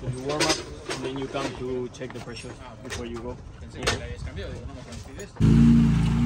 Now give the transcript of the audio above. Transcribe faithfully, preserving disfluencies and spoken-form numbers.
So you warm up and then you come to check the pressure before you go. Yeah.